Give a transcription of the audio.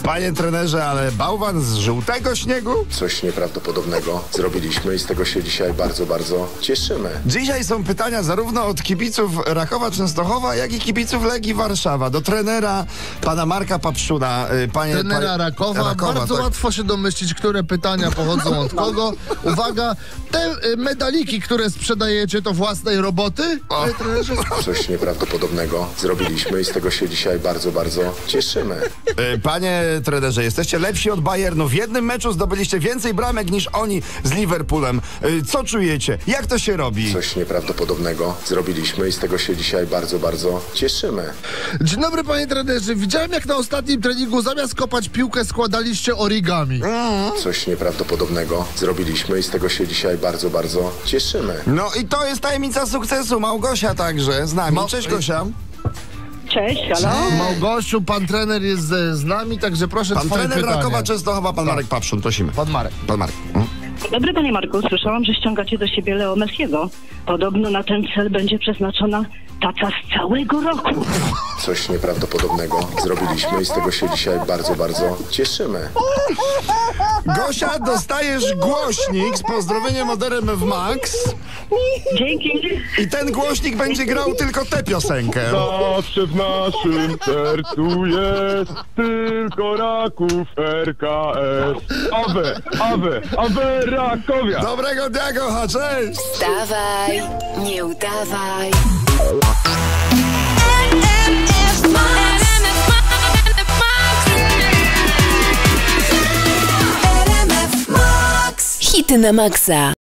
Panie trenerze, ale bałwan z żółtego śniegu? Coś nieprawdopodobnego zrobiliśmy i z tego się dzisiaj bardzo, bardzo cieszymy. Dzisiaj są pytania zarówno od kibiców Rakowa Częstochowa, jak i kibiców Legii Warszawa. Do trenera, pana Marka Papszuna. Trenera Rakowa. Bardzo tak. łatwo się domyślić, które pytania pochodzą od kogo. Uwaga, te medaliki, które sprzedajecie, to własnej roboty? Panie trenerze? Coś nieprawdopodobnego zrobiliśmy i z tego się dzisiaj bardzo, bardzo cieszymy. Panie trenerze, jesteście lepsi od Bayernu. W jednym meczu zdobyliście więcej bramek niż oni z Liverpoolem. Co czujecie? Jak to się robi? Coś nieprawdopodobnego zrobiliśmy i z tego się dzisiaj bardzo, bardzo cieszymy. Dzień dobry, panie trenerze. Widziałem, jak na ostatnim treningu zamiast kopać piłkę składaliście origami. Coś nieprawdopodobnego zrobiliśmy i z tego się dzisiaj bardzo, bardzo cieszymy. No i to jest tajemnica sukcesu. Małgosia także z nami. Cześć, Gosia. Cześć, halo. Małgosiu, pan trener jest z nami, także proszę Pan twoje trener pytanie. Rakowa Częstochowa, pan Marek Papszun. Prosimy. Pan Marek. Pan Marek. Dobry panie Marku, słyszałam, że ściągacie do siebie Leo Messiego. Podobno na ten cel będzie przeznaczona taca z całego roku. Coś nieprawdopodobnego zrobiliśmy i z tego się dzisiaj bardzo, bardzo cieszymy. Gosia, dostajesz głośnik z pozdrowieniem od RMF Max Dzięki. i ten głośnik będzie grał tylko tę piosenkę. Zawsze w naszym sercu jest tylko Raków RKS. Awe, awe, awe Rakowia! Dobrego dnia, Gocha, cześć! Wstawaj, nie udawaj. Hity na maksa.